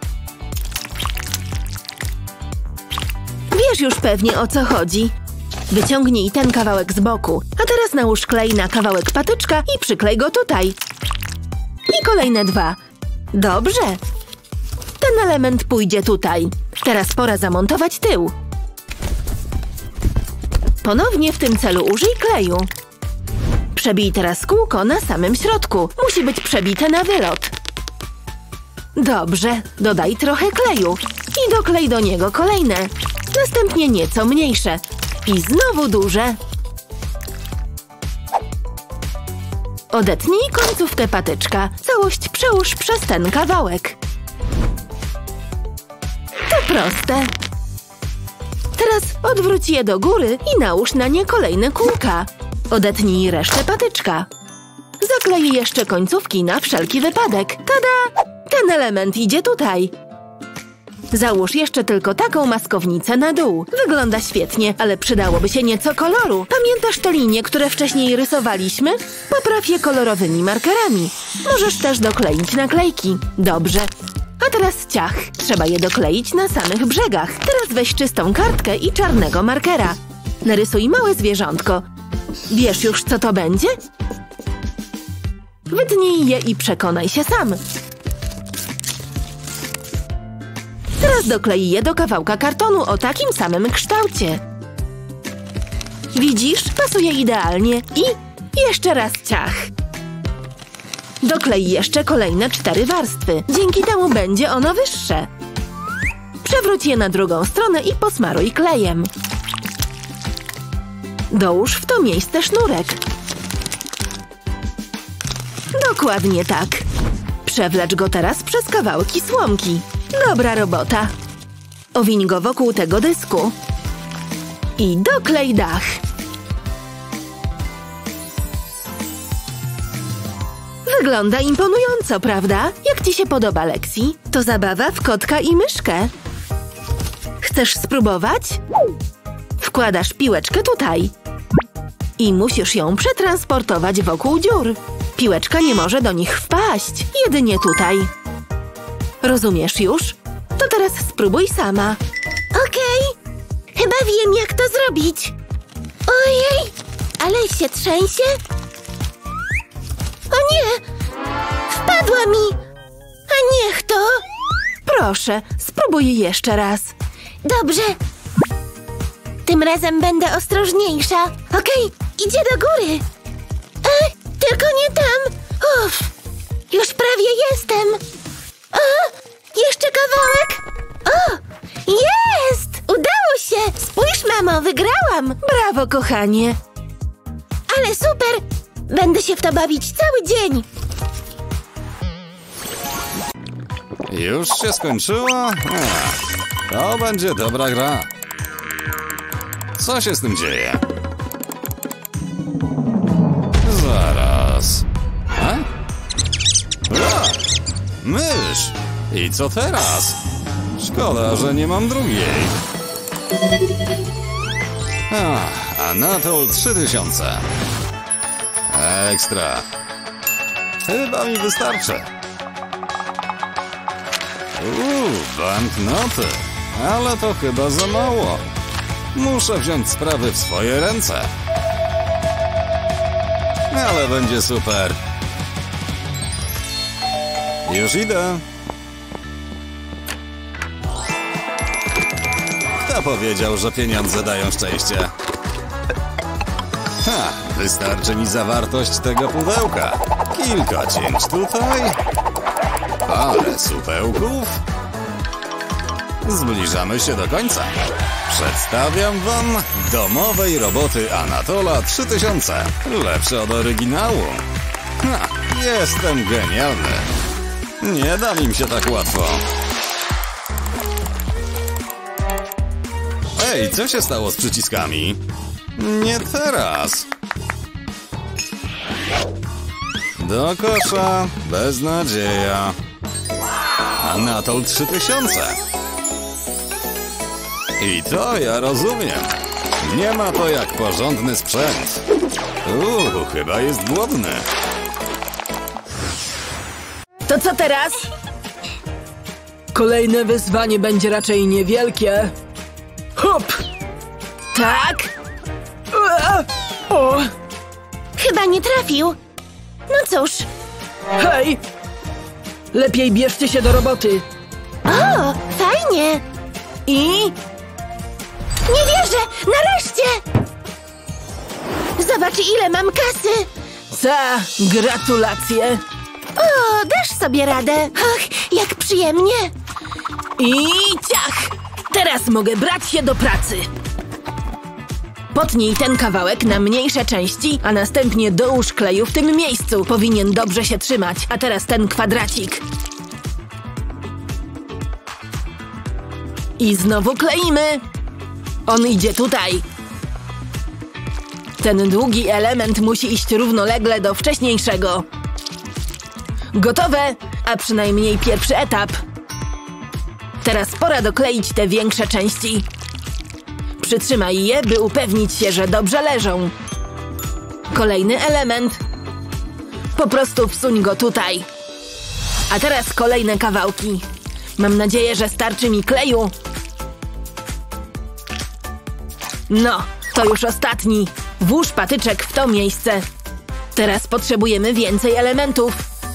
Wiesz już pewnie, o co chodzi. Wyciągnij ten kawałek z boku. A teraz nałóż klej na kawałek patyczka i przyklej go tutaj. I kolejne dwa. Dobrze. Ten element pójdzie tutaj. Teraz pora zamontować tył. Ponownie w tym celu użyj kleju. Przebij teraz kółko na samym środku. Musi być przebite na wylot. Dobrze. Dodaj trochę kleju. I doklej do niego kolejne. Następnie nieco mniejsze. I znowu duże. Odetnij końcówkę patyczka. Całość przełóż przez ten kawałek. To proste. Teraz odwróć je do góry i nałóż na nie kolejne kółka. Odetnij resztę patyczka. Zaklej jeszcze końcówki na wszelki wypadek. Tada! Ten element idzie tutaj. Załóż jeszcze tylko taką maskownicę na dół. Wygląda świetnie, ale przydałoby się nieco koloru. Pamiętasz te linie, które wcześniej rysowaliśmy? Popraw je kolorowymi markerami. Możesz też dokleić naklejki. Dobrze. A teraz ciach. Trzeba je dokleić na samych brzegach. Teraz weź czystą kartkę i czarnego markera. Narysuj małe zwierzątko. Wiesz już, co to będzie? Wytnij je i przekonaj się sam. Teraz doklej je do kawałka kartonu o takim samym kształcie. Widzisz? Pasuje idealnie. I jeszcze raz ciach. Doklej jeszcze kolejne 4 warstwy. Dzięki temu będzie ono wyższe. Przewróć je na drugą stronę i posmaruj klejem. Dołóż w to miejsce sznurek. Dokładnie tak. Przewlecz go teraz przez kawałki słomki. Dobra robota. Owiń go wokół tego dysku. I doklej dach. Wygląda imponująco, prawda? Jak ci się podoba, Lexi? To zabawa w kotka i myszkę. Chcesz spróbować? Wkładasz piłeczkę tutaj. I musisz ją przetransportować wokół dziur. Piłeczka nie może do nich wpaść. Jedynie tutaj. Rozumiesz już? To teraz spróbuj sama. Okej. Chyba wiem, jak to zrobić. Ojej, ale się trzęsie. O nie! Wpadła mi! A niech to! Proszę, spróbuj jeszcze raz. Dobrze. Tym razem będę ostrożniejsza. Okej, idzie do góry. Tylko nie tam. Uff, już prawie jestem. Jeszcze kawałek. O, jest! Udało się! Spójrz, mamo, wygrałam. Brawo, kochanie. Ale super! Będę się w to bawić cały dzień. Już się skończyło? To będzie dobra gra. Co się z tym dzieje? Zaraz. Mysz! I co teraz? Szkoda, że nie mam drugiej. Anatol 3000. Ekstra. Chyba mi wystarczy. Banknoty. Ale to chyba za mało. Muszę wziąć sprawy w swoje ręce. Ale będzie super. Już idę. Kto powiedział, że pieniądze dają szczęście? Ha, wystarczy mi zawartość tego pudełka. Kilka cięć tutaj. Parę supełków. Zbliżamy się do końca. Przedstawiam wam domowej roboty Anatola 3000. Lepsze od oryginału. Ha, jestem genialny. Nie dam im się tak łatwo. Ej, co się stało z przyciskami? Nie teraz. Do kosza, beznadzieja. Anatol 3000. I to ja rozumiem. Nie ma to jak porządny sprzęt. Chyba jest głodny. To co teraz? Kolejne wyzwanie będzie raczej niewielkie. Hop! Tak? O! Chyba nie trafił. No cóż. Hej! Lepiej bierzcie się do roboty. O, fajnie. I? Nie wierzę! Nareszcie! Zobacz, ile mam kasy. Gratulacje. O, dasz sobie radę. Ach, jak przyjemnie. I ciach! Teraz mogę brać się do pracy. Potnij ten kawałek na mniejsze części, a następnie dołóż kleju w tym miejscu. Powinien dobrze się trzymać. A teraz ten kwadracik. I znowu kleimy. On idzie tutaj. Ten długi element musi iść równolegle do wcześniejszego. Gotowe, a przynajmniej pierwszy etap. Teraz pora dokleić te większe części. Przytrzymaj je, by upewnić się, że dobrze leżą. Kolejny element. Po prostu wsuń go tutaj. A teraz kolejne kawałki. Mam nadzieję, że starczy mi kleju. No, to już ostatni. Włóż patyczek w to miejsce. Teraz potrzebujemy więcej elementów.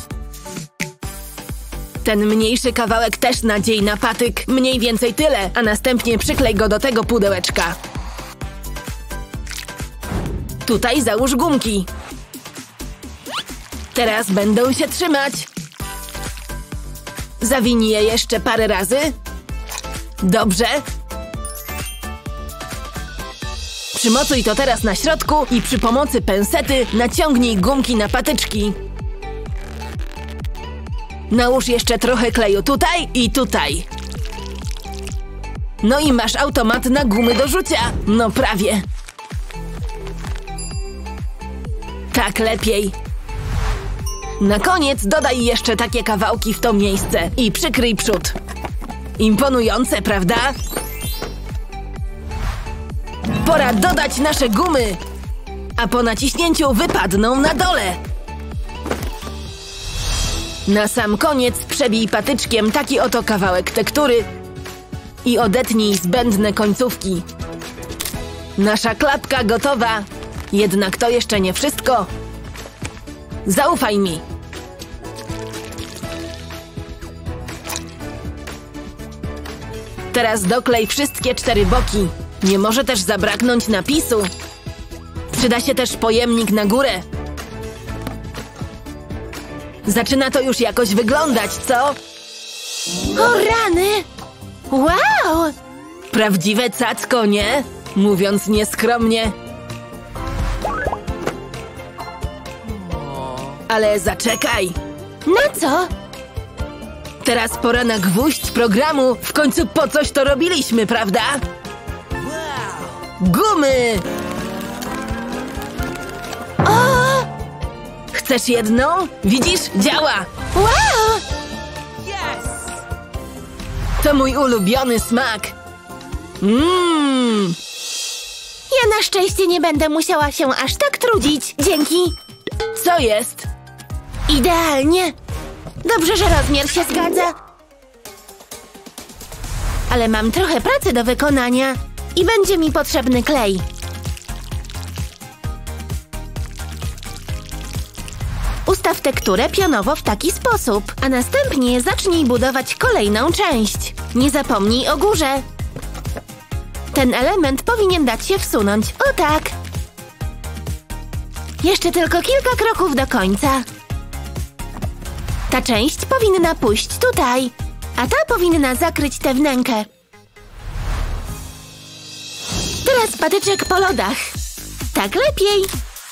Ten mniejszy kawałek też nadziej na patyk. Mniej więcej tyle, a następnie przyklej go do tego pudełeczka. Tutaj załóż gumki. Teraz będą się trzymać. Zawinij je jeszcze parę razy. Dobrze. Przymocuj to teraz na środku i przy pomocy pensety naciągnij gumki na patyczki. Nałóż jeszcze trochę kleju tutaj i tutaj. No i masz automat na gumy do rzucia. No prawie. Tak lepiej. Na koniec dodaj jeszcze takie kawałki w to miejsce i przykryj przód. Imponujące, prawda? Pora dodać nasze gumy. A po naciśnięciu wypadną na dole. Na sam koniec przebij patyczkiem taki oto kawałek tektury i odetnij zbędne końcówki. Nasza klapka gotowa. Jednak to jeszcze nie wszystko. Zaufaj mi. Teraz doklej wszystkie 4 boki. Nie może też zabraknąć napisu. Przyda się też pojemnik na górę. Zaczyna to już jakoś wyglądać, co? O rany! Wow! Prawdziwe cacko, nie? Mówiąc nieskromnie. Ale zaczekaj. Na co? Teraz pora na gwóźdź programu. W końcu po coś to robiliśmy, prawda? Gumy! O! Chcesz jedną? Widzisz? Działa! Wow! To mój ulubiony smak. Ja na szczęście nie będę musiała się aż tak trudzić. Dzięki. Co jest? Idealnie. Dobrze, że rozmiar się zgadza. Ale mam trochę pracy do wykonania i będzie mi potrzebny klej. Ustaw tekturę pionowo w taki sposób, a następnie zacznij budować kolejną część. Nie zapomnij o górze. Ten element powinien dać się wsunąć. O tak! Jeszcze tylko kilka kroków do końca. Ta część powinna pójść tutaj, a ta powinna zakryć tę wnękę. Teraz patyczek po lodach. Tak lepiej.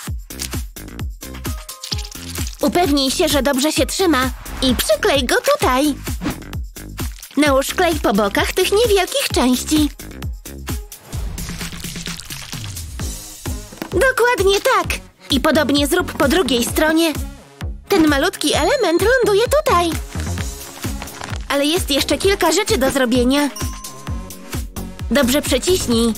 Upewnij się, że dobrze się trzyma i przyklej go tutaj. Nałóż klej po bokach tych niewielkich części. Dokładnie tak. I podobnie zrób po drugiej stronie. Ten malutki element ląduje tutaj. Ale jest jeszcze kilka rzeczy do zrobienia. Dobrze przyciśnij.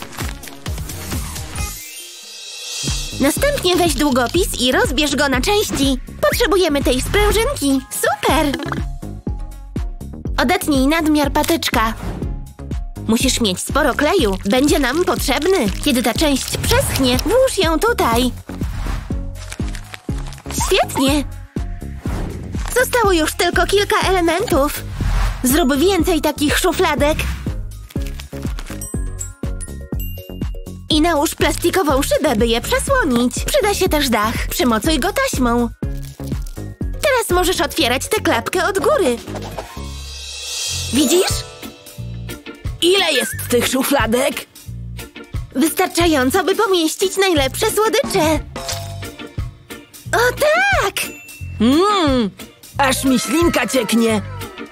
Następnie weź długopis i rozbierz go na części. Potrzebujemy tej sprężynki. Super! Odetnij nadmiar patyczka. Musisz mieć sporo kleju. Będzie nam potrzebny. Kiedy ta część przeschnie, włóż ją tutaj. Świetnie! Zostało już tylko kilka elementów. Zrób więcej takich szufladek. I nałóż plastikową szybę, by je przesłonić. Przyda się też dach. Przymocuj go taśmą. Teraz możesz otwierać tę klapkę od góry. Widzisz? Ile jest tych szufladek? Wystarczająco, by pomieścić najlepsze słodycze. O tak! Aż mi ślinka cieknie.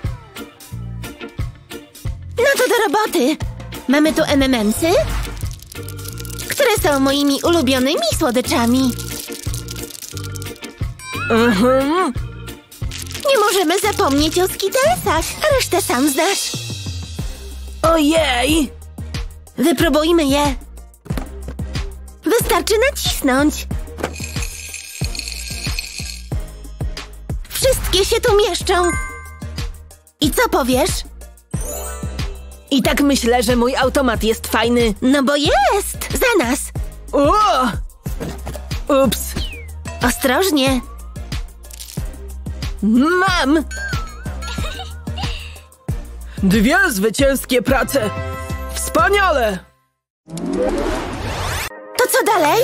No to do roboty. Mamy tu M&M'sy, które są moimi ulubionymi słodyczami. Nie możemy zapomnieć o Skittlesach, a resztę sam znasz. Ojej! Wypróbujmy je. Wystarczy nacisnąć. Wszystkie się tu mieszczą. I co powiesz? I tak myślę, że mój automat jest fajny. No bo jest! Za nas! O! Ups! Ostrożnie! Mam! 2 zwycięskie prace! Wspaniale! To co dalej?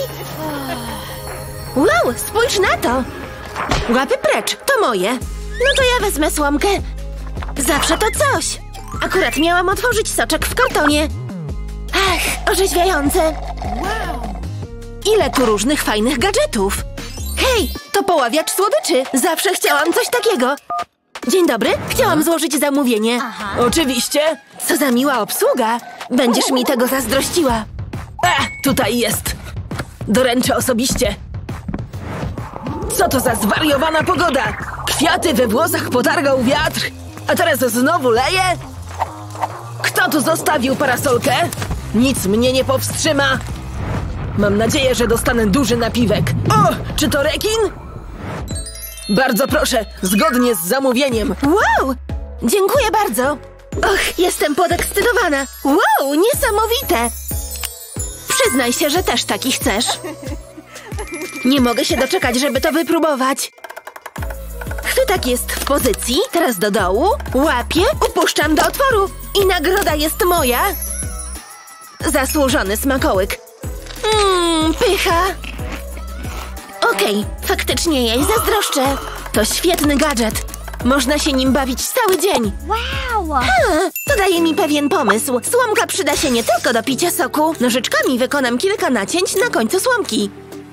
Wow, spójrz na to! Łapy precz, to moje. No to ja wezmę słomkę. Zawsze to coś. Akurat miałam otworzyć soczek w kartonie. Ach, orzeźwiające. Ile tu różnych fajnych gadżetów. Hej, to poławiacz słodyczy. Zawsze chciałam coś takiego. Dzień dobry, chciałam złożyć zamówienie. Oczywiście. Co za miła obsługa. Będziesz mi tego zazdrościła. Tutaj jest. Doręczę osobiście. Co to za zwariowana pogoda? Kwiaty we włosach potargał wiatr, a teraz znowu leje? Kto tu zostawił parasolkę? Nic mnie nie powstrzyma. Mam nadzieję, że dostanę duży napiwek. O, czy to rekin? Bardzo proszę, zgodnie z zamówieniem. Wow! Dziękuję bardzo. Och, jestem podekscytowana. Wow, niesamowite! Przyznaj się, że też taki chcesz. Nie mogę się doczekać, żeby to wypróbować. Chwytak jest w pozycji, teraz do dołu, łapię, upuszczam do otworu i nagroda jest moja. Zasłużony smakołyk. Pycha. Okej, faktycznie jej zazdroszczę. To świetny gadżet. Można się nim bawić cały dzień. Wow! To daje mi pewien pomysł. Słomka przyda się nie tylko do picia soku. Nożyczkami wykonam kilka nacięć na końcu słomki.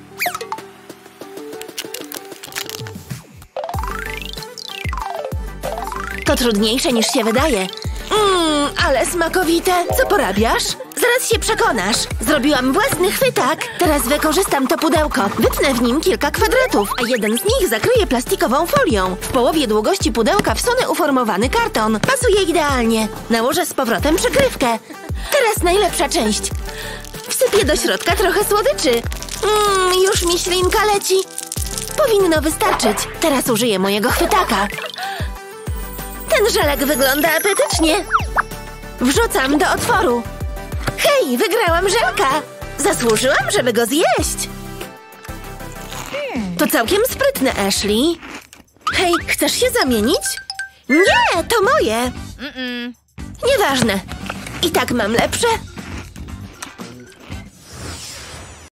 To trudniejsze niż się wydaje. Ale smakowite. Co porabiasz? Zaraz się przekonasz. Zrobiłam własny chwytak. Teraz wykorzystam to pudełko. Wytnę w nim kilka kwadratów, a jeden z nich zakryję plastikową folią. W połowie długości pudełka wsunę uformowany karton. Pasuje idealnie. Nałożę z powrotem przykrywkę. Teraz najlepsza część. Wsypię do środka trochę słodyczy. Już mi ślinka leci. Powinno wystarczyć. Teraz użyję mojego chwytaka. Ten żelek wygląda apetycznie. Wrzucam do otworu. Hej, wygrałam żelka. Zasłużyłam, żeby go zjeść. To całkiem sprytne, Ashley. Hej, chcesz się zamienić? Nie, to moje. Nieważne. I tak mam lepsze.